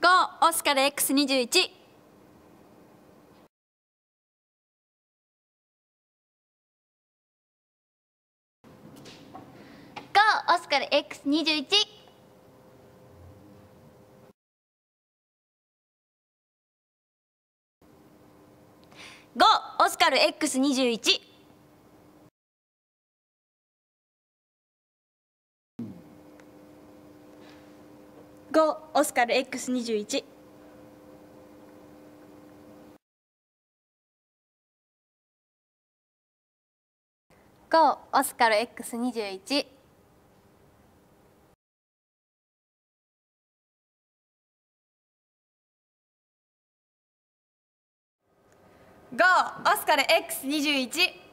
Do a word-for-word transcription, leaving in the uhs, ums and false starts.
ゴーオスカル エックスにじゅういち。ゴーオスカル エックスにじゅういち。ゴーオスカル エックスにじゅういち。ゴーオスカル エックスにじゅういち。ゴーオスカル エックスにじゅういち。ゴーオスカル エックスにじゅういち。